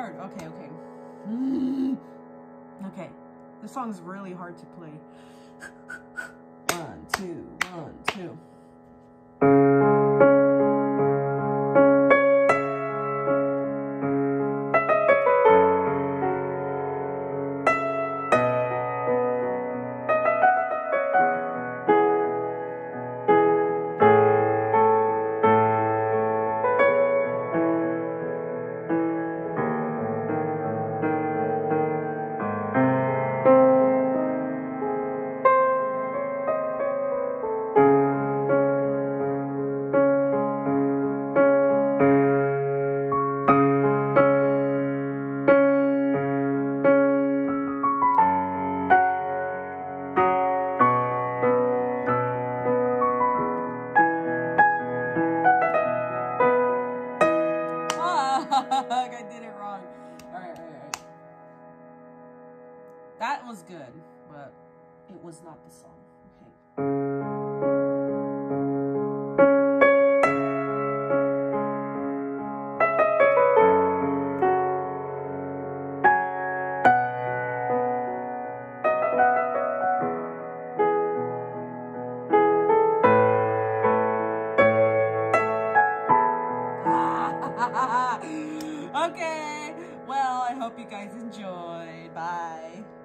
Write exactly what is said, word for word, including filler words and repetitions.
hard. Okay, okay. Okay. This song's really hard to play. One, two, one, two. I did it wrong. All right, all right, all right. That was good, but it was not the song. Okay. Okay. Well, I hope you guys enjoyed. Bye.